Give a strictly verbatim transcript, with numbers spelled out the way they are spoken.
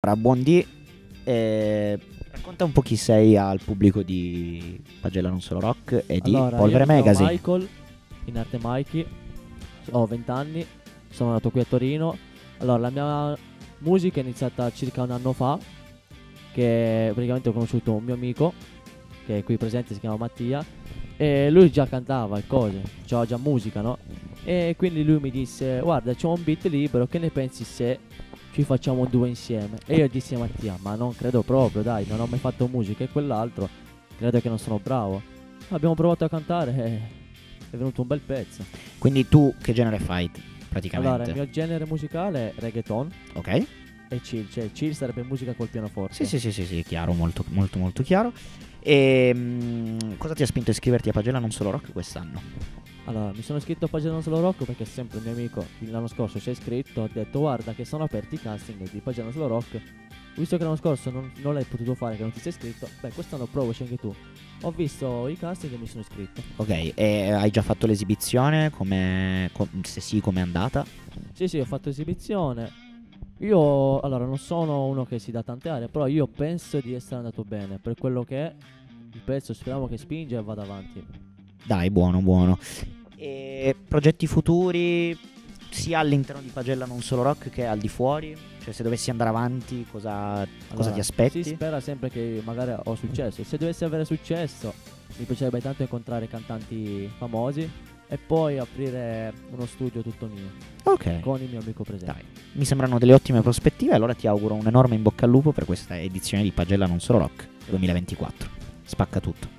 Allora, buondì, eh, racconta un po' chi sei al pubblico di Pagella Non Solo Rock e di Allora, Polvere io mi chiamo Magazine. Michael, in arte Mikey, ho venti anni, sono nato qui a Torino. Allora, la mia musica è iniziata circa un anno fa, che praticamente ho conosciuto un mio amico, che è qui presente, si chiama Mattia, e lui già cantava e cose, faceva già musica, no? E quindi lui mi disse, guarda, c'ho un beat libero, che ne pensi se ci facciamo due insieme? E io dissi a Mattia, ma non credo proprio, dai, non ho mai fatto musica e quell'altro, credo che non sono bravo. Abbiamo provato a cantare e è venuto un bel pezzo. Quindi tu che genere fai praticamente? Allora, il mio genere musicale è reggaeton Ok? e chill, cioè chill sarebbe musica col pianoforte. Sì, sì, sì, sì, sì, chiaro, molto, molto, molto chiaro. E mm, cosa ti ha spinto a iscriverti a Pagella Non Solo Rock quest'anno? Allora, mi sono iscritto a Pagella Non Solo Rock perché sempre un mio amico l'anno scorso si è iscritto, ha detto guarda che sono aperti i casting di Pagella Non Solo Rock. Visto che l'anno scorso non, non l'hai potuto fare, che non ti sei iscritto, beh quest'anno provaci anche tu. Ho visto i casting e mi sono iscritto. Ok, e hai già fatto l'esibizione? Come, com- se sì, com'è andata? Sì, sì, ho fatto esibizione. Io, allora, non sono uno che si dà tante aree, però io penso di essere andato bene. Per quello che è, il pezzo speriamo che spinga e vada avanti. Dai, buono, buono. E progetti futuri sia all'interno di Pagella Non Solo Rock che al di fuori? Cioè se dovessi andare avanti cosa, cosa Allora, ti aspetti? si spera sempre che magari ho successo. Se dovessi avere successo, mi piacerebbe tanto incontrare cantanti famosi e poi aprire uno studio tutto mio Ok, con il mio amico presente. dai, mi sembrano delle ottime prospettive. Allora ti auguro un enorme in bocca al lupo per questa edizione di Pagella Non Solo Rock duemilaventiquattro. Spacca tutto.